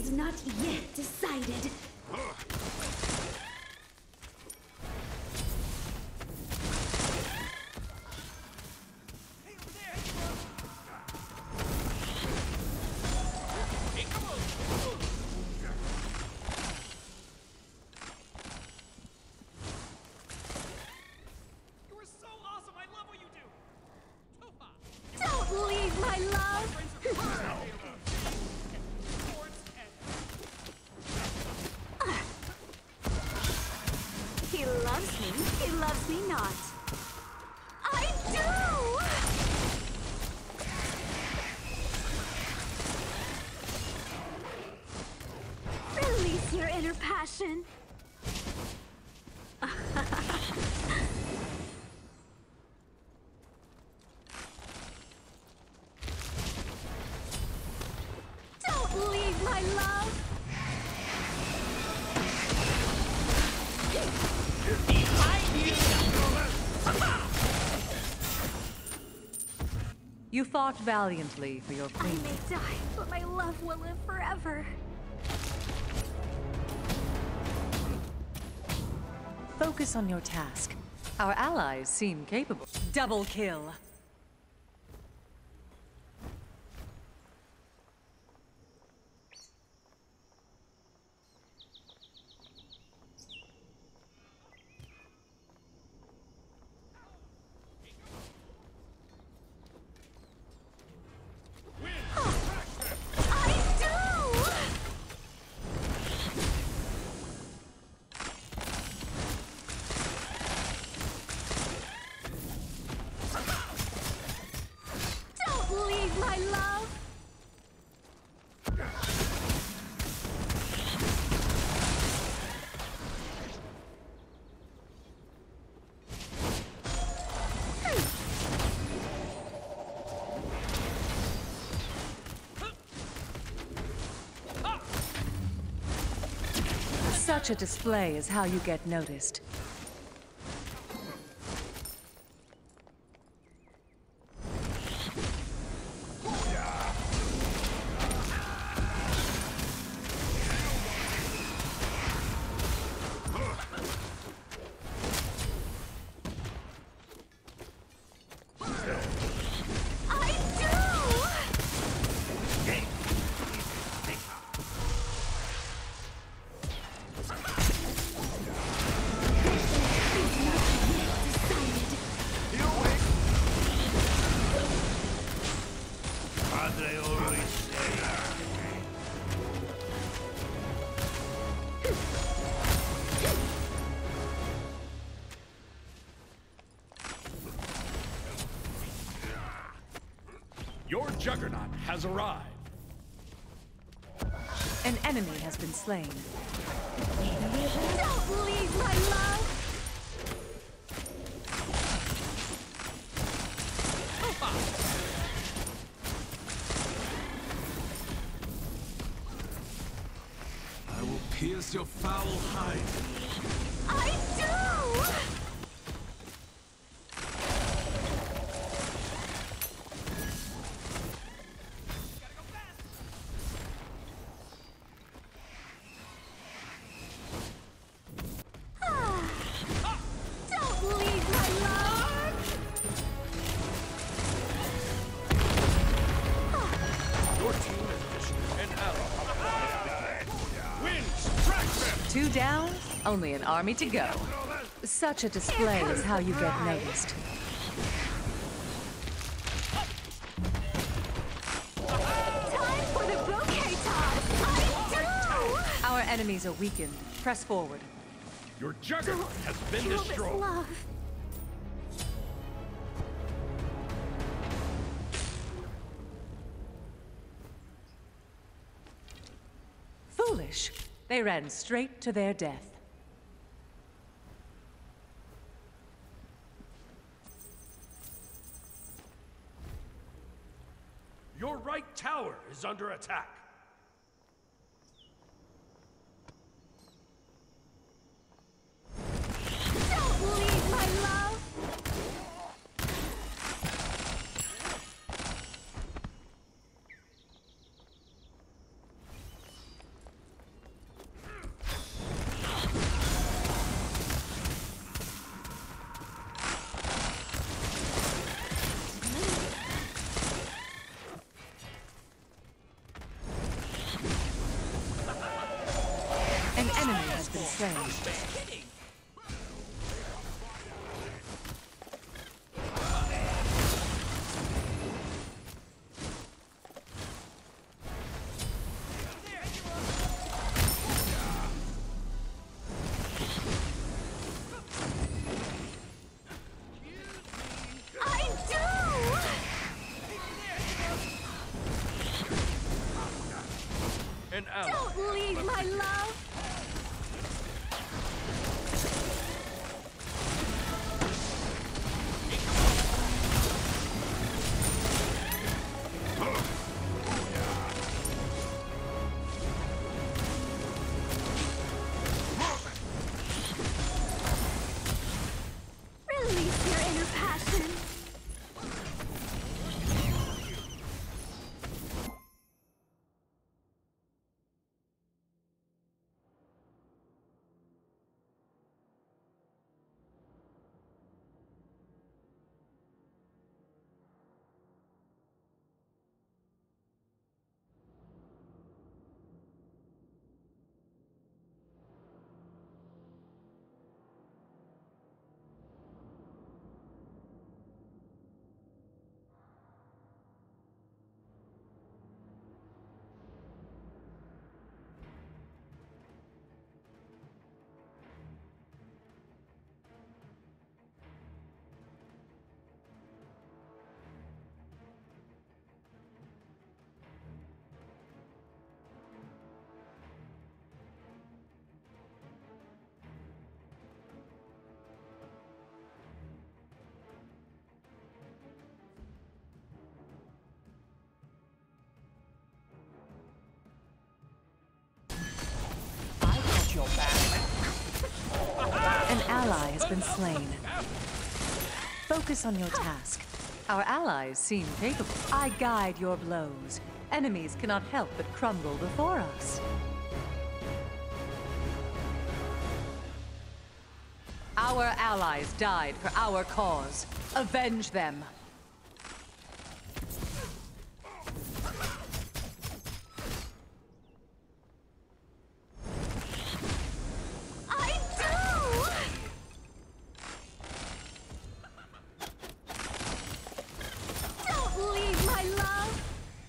is not yet decided. Don't leave, my love! He loves me. He loves me not. I do! Release your inner passion. Don't leave, my love! You fought valiantly for your I queen. may die, but my love will live forever. Focus on your task. Our allies seem capable. Double kill. My love! Such a display is how you get noticed. Your juggernaut has arrived. An enemy has been slain. Don't leave, my love! I will pierce your foul hide. I do! Don't leave, my love! Your team has issued an ally. Wins! Track them! 2 down, only an army to go. Such a display is how you get noticed. Time for the bouquet toss! I do! Our enemies are weakened. Press forward. Your juggernaut has been Kill this destroyed. love! Foolish. They ran straight to their death. Your right tower is under attack. Don't leave, my love! my love? Release your inner passion. An ally has been slain. Focus on your task. Our allies seem capable. I guide your blows. Enemies cannot help but crumble before us. Our allies died for our cause. Avenge them. I do! Don't leave, my love!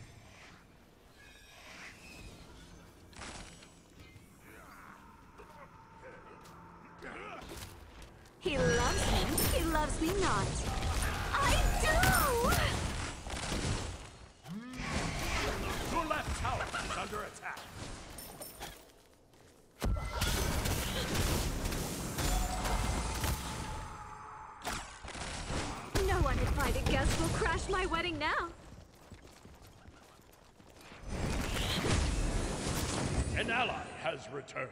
He loves me not. I do! Your left tower is under attack. No uninvited guest will crash my wedding now. An ally has returned.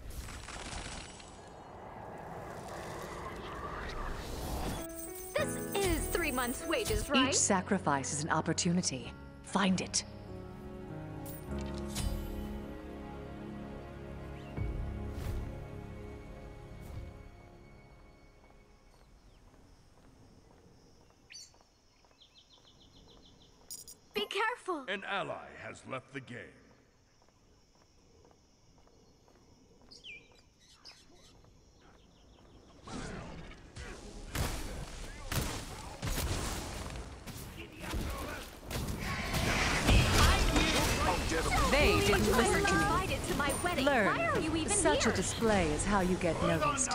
This is 3 months' wages, right? Each sacrifice is an opportunity. Find it. Be careful. An ally has left the game. They didn't I listen was to me. invited to my wedding. Learn. Why are you even Such here? a display is how you get noticed.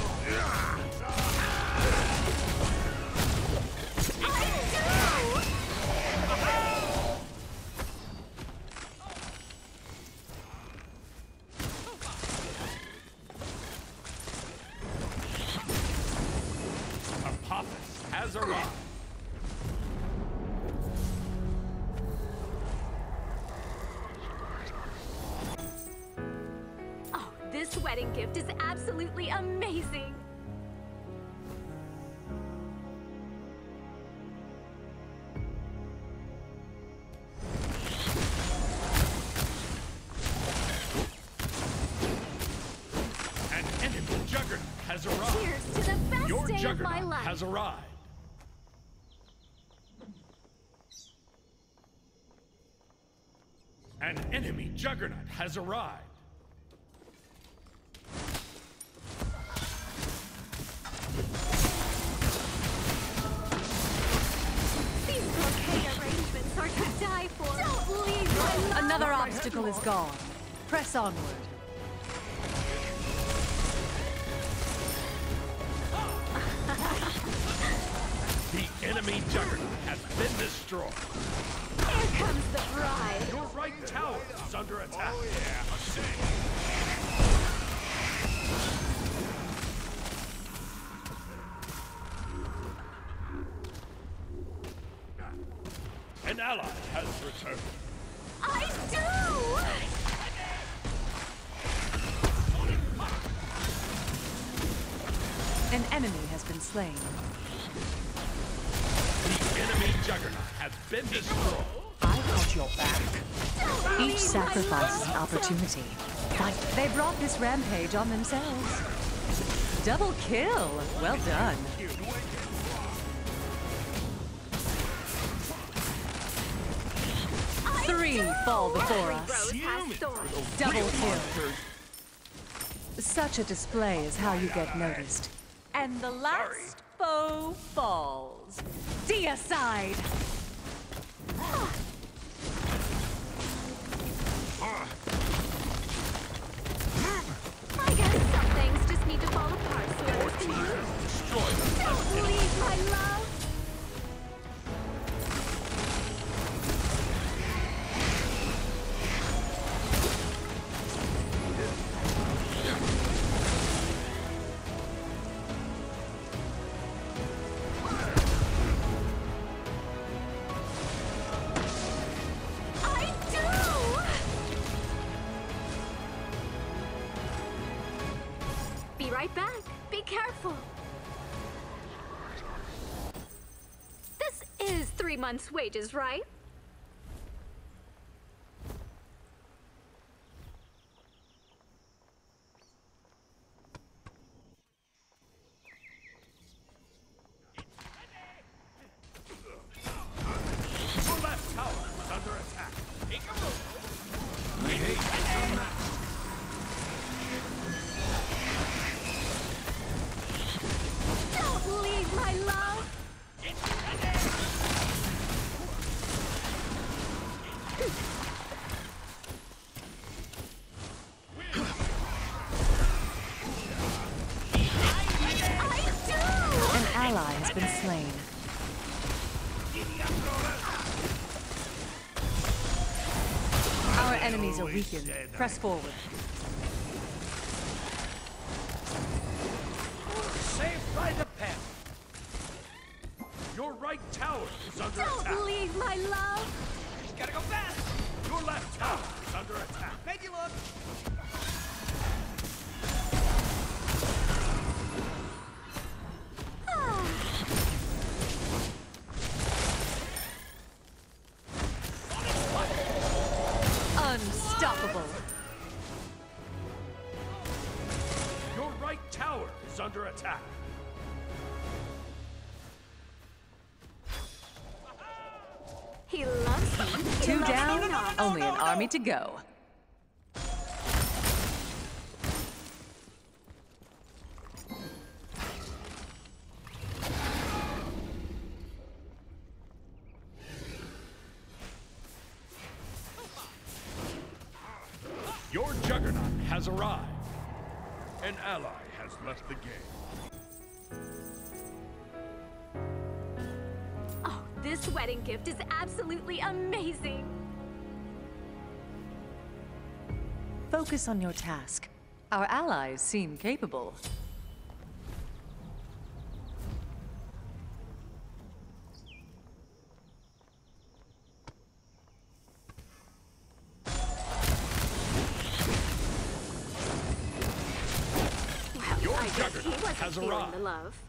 Apophis has arrived. Oh, this wedding gift is absolutely amazing. An enemy juggernaut has arrived. Cheers to the best Your day of my juggernaut life. has arrived. An enemy juggernaut has arrived. These blockade arrangements are to die for. Don't leave my love. Another obstacle is gone. Press onward. The enemy juggernaut has been destroyed. Here comes the bride. Your right tower is under attack. Oh yeah, An ally has returned. I do! An enemy has been slain. The enemy juggernaut has been destroyed. I got your back. Each sacrifice is an opportunity. Fight. They brought this rampage on themselves. Double kill. Well done. 3 fall before us. Rose has thorns. Double kill. Such a display is how you get noticed. And the last foe falls. Deicide! I guess some things just need to fall apart so others can use. Destroy them. Don't leave, my love! I do! Be right back. Be careful. This is 3 months' wages, right? Your left tower is under attack. Don't leave, my love! I do! An ally has been slain. Our enemies are weakened. Press forward. Saved by the pen. Your right tower is under Don't attack. leave, my love! Gotta go fast. Your left tower is under attack. Make you look. Unstoppable. Your right tower is under attack. He loves me. 2 down, only an army to go. Your juggernaut has arrived. An ally has left the game. Oh, this wedding gift is absolutely amazing. Focus on your task. Our allies seem capable. Well, Your I guess he juggernaut wasn't has feeling arrived. the love.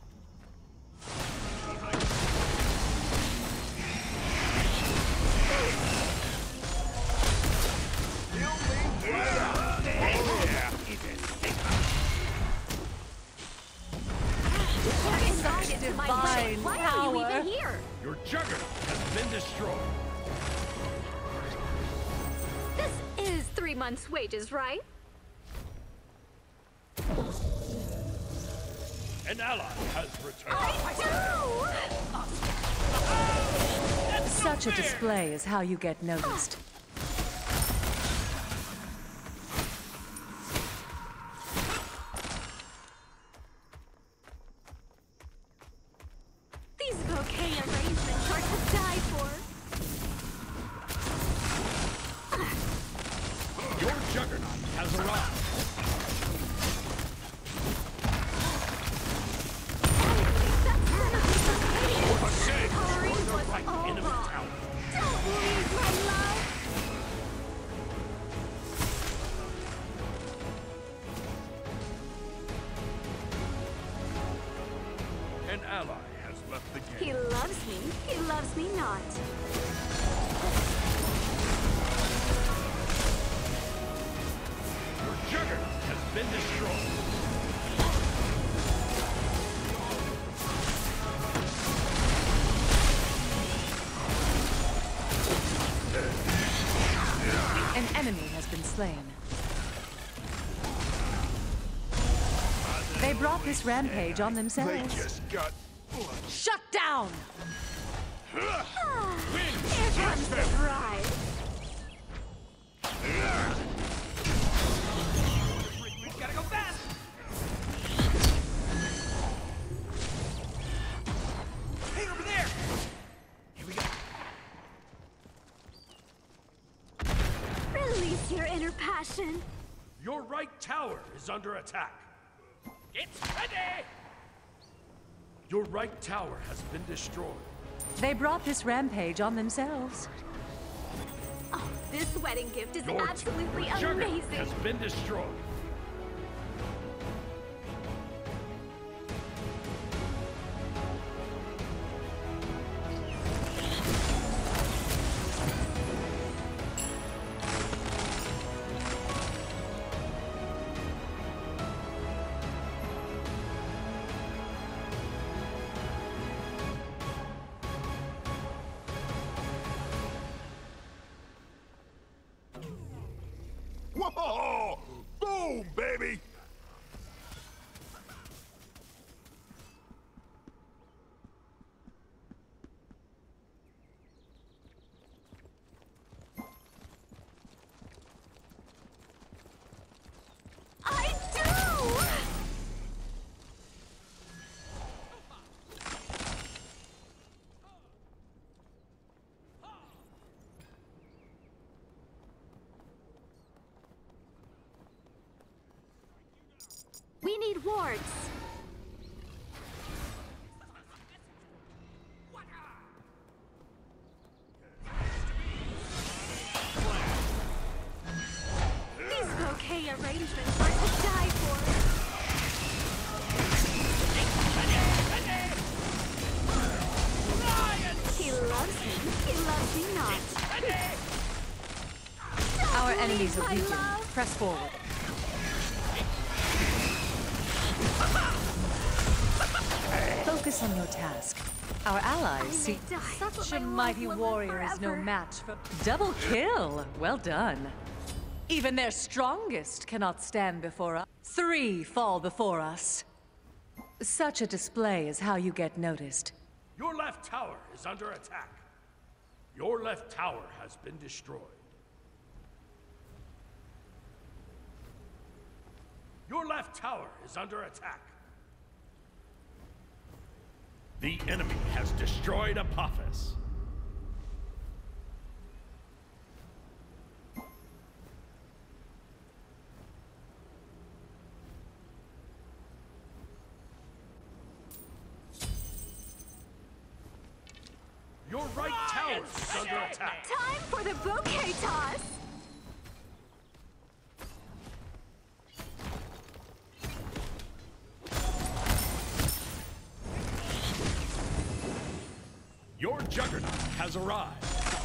What inside is my divine brain? Why are you power. even here? Your juggernaut has been destroyed. This is 3 months' wages, right? An ally has returned. I do! Such a display is how you get noticed. These bouquet arrangements are to die for. Your juggernaut has arrived. That's none of this was But say, Coloring your was right all enemy wrong. tower ally has left the He game. loves me. He loves me not. Your juggernaut has been destroyed. An enemy has been slain. They brought this rampage on They themselves. just got Shut down! Here comes the bride. We gotta go fast! Hey, over there! Here we go. Release your inner passion. Your right tower is under attack. It's ready! Your right tower has been destroyed. They brought this rampage on themselves. Oh, this wedding gift is Your absolutely juggernaut amazing. has been destroyed. Whoa! Boom, baby! I do! We need wards. These bouquet arrangements are to die for. He loves me. He loves me not. Our Don't enemies leave, are my weakened. love. Press forward. Focus on your task. Our allies see may die, but such my a love mighty will live warrior is no forever. match for double kill. Well done. Even their strongest cannot stand before us. 3 fall before us. Such a display is how you get noticed. Your left tower is under attack. Your left tower has been destroyed. Your left tower is under attack. The enemy has destroyed Apophis. Your right tower is under attack. Time for the bouquet toss. Your juggernaut has arrived.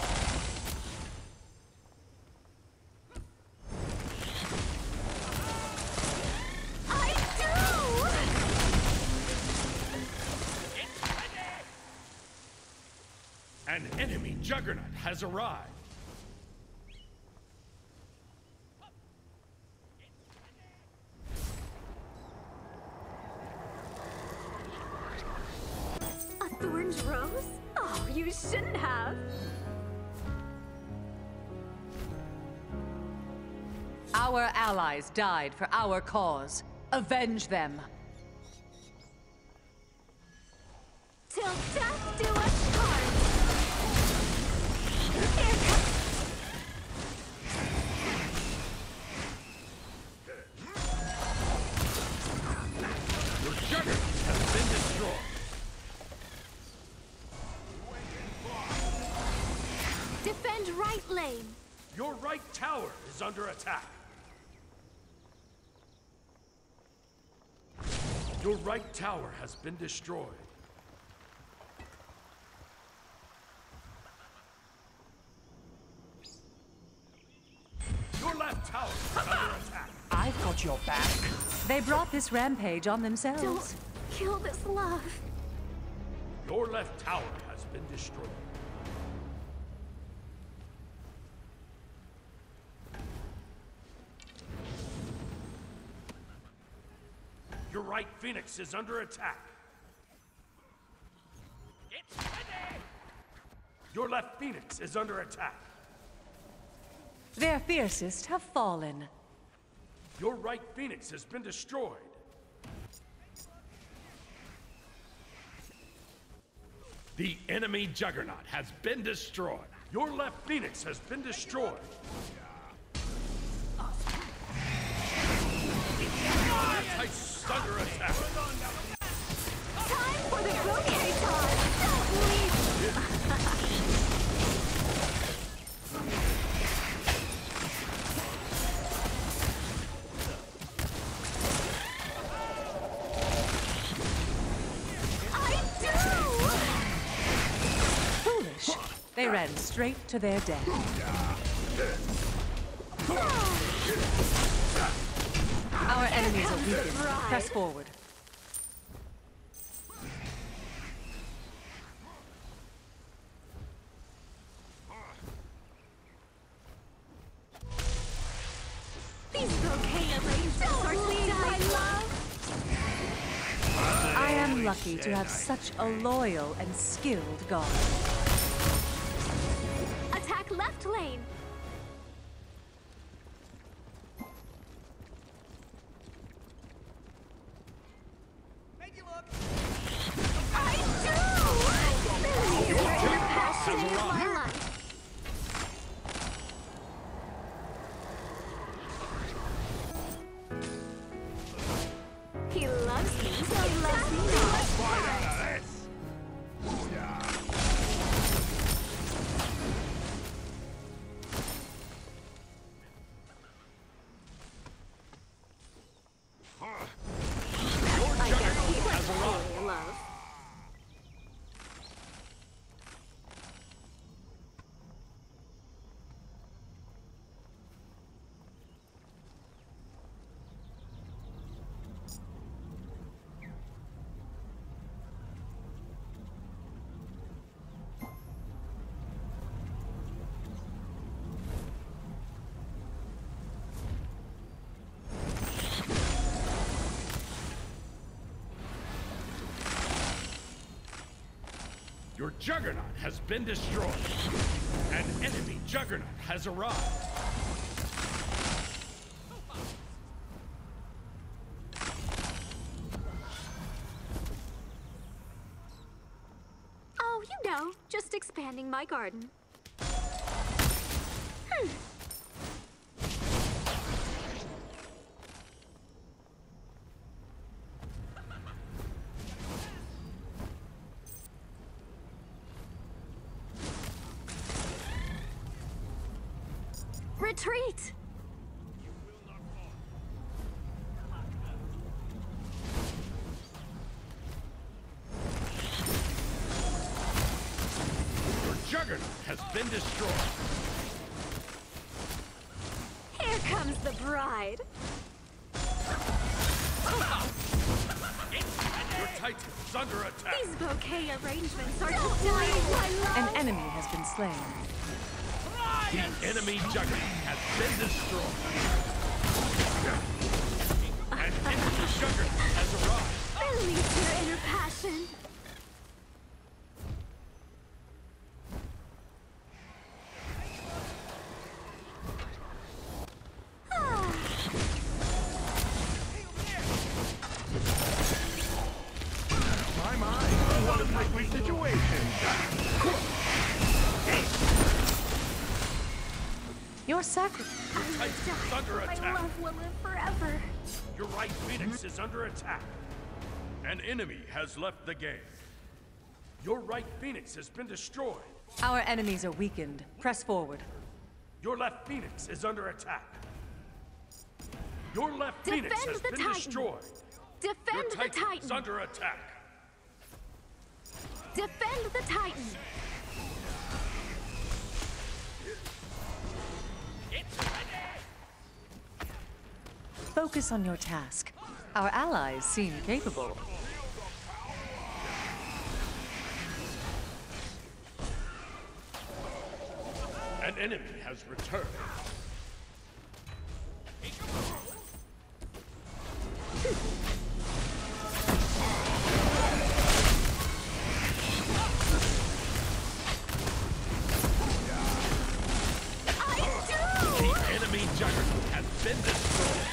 I do! An enemy juggernaut has arrived. A thorn's rose? Oh, you shouldn't have. Our allies died for our cause. Avenge them. Till death do us part. Here comes. Your juggernaut has been destroyed. Defend right lane. Your right tower is under attack. Your right tower has been destroyed. tower is under attack. I've got your back. They brought this rampage on themselves. Don't kill this love. Your left tower has been destroyed. Your right Phoenix is under attack. It's ready! Your left Phoenix is under attack. Their fiercest have fallen. Your right Phoenix has been destroyed. The enemy Juggernaut has been destroyed. Your left Phoenix has been destroyed. Titan's under attack. Time for the bouquet toss. Don't leave. I do. Foolish. They ran straight to their death. Our enemies are weakened. Press forward. These bouquet arrangements are sweet, my love. I am lucky to have such a loyal and skilled guard. Attack left lane. I do! Your passion is my life. He loves me, so he loves me not. I guess he likes really love. Your Juggernaut has been destroyed. An enemy Juggernaut has arrived. Oh, you know, just expanding my garden. Retreat! Your Juggernaut has been destroyed. Here comes the bride. Your Titan is under attack. These bouquet arrangements are just my An love. enemy has been slain. The enemy Juggernaut has been destroyed. An enemy Juggernaut has arrived. Release your inner passion. What a likely situation. Your sacrifice. Titan's under My attack. love will live forever. Your right Phoenix is under attack. An enemy has left the game. Your right Phoenix has been destroyed. Our enemies are weakened. Press forward. Your left Phoenix is under attack. Your left Phoenix Defend has the been Titan. destroyed. Your Defend the Titan is Titan. under attack. Defend the Titan. It's ready. Focus on your task. Our allies seem capable. An enemy has returned. The enemy juggernaut has been destroyed.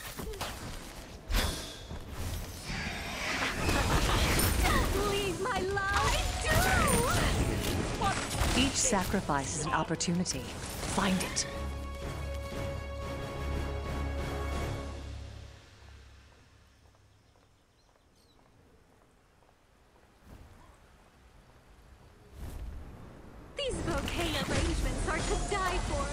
Leave my life. Each sacrifice is an opportunity. Find it. These volcano arrangements are to die for.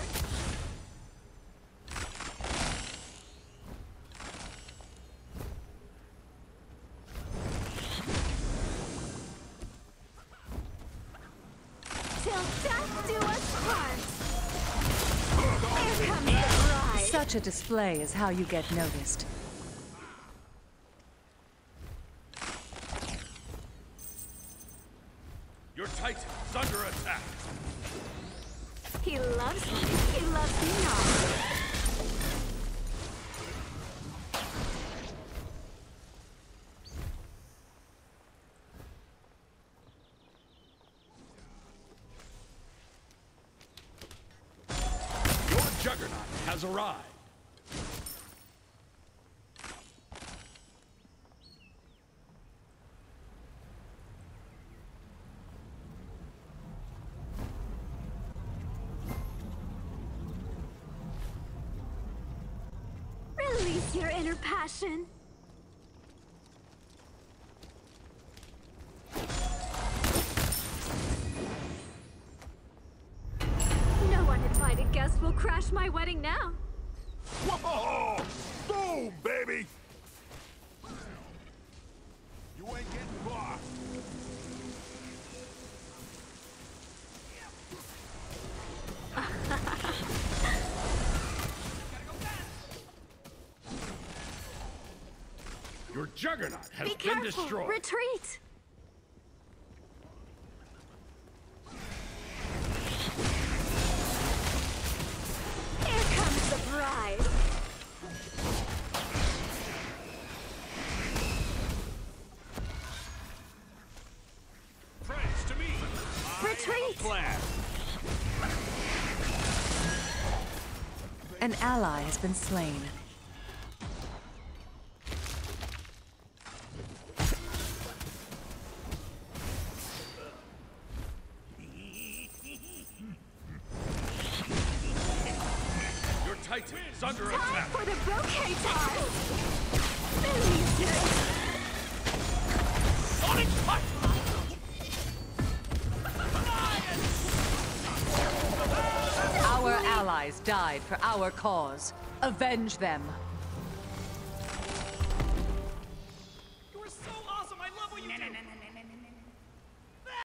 Till death do us part. Here comes the bride. Such a display is how you get noticed. Your Titan is under attack. He loves me. He loves me not. Your Juggernaut has arrived. Release your inner passion. No uninvited guest will crash my wedding now. Whoa! Boom, baby! You ain't getting far. Your Juggernaut has Be been careful. destroyed. Retreat. Here comes the bride. Praise to me. Retreat. Plan. An ally has been slain. Your Titan is under Time attack. for the bouquet toss. Release it. Sonic Punch! Our allies died for our cause. Avenge them.